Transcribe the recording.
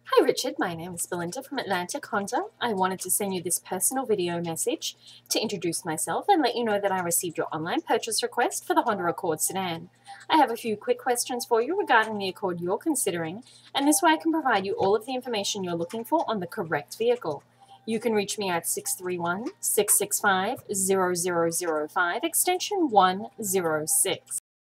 Hi Richard, my name is Belinda from Atlantic Honda. I wanted to send you this personal video message to introduce myself and let you know that I received your online purchase request for the Honda Accord Sedan. I have a few quick questions for you regarding the Accord you're considering, and this way I can provide you all of the information you're looking for on the correct vehicle. You can reach me at 631-665-0005, extension 106.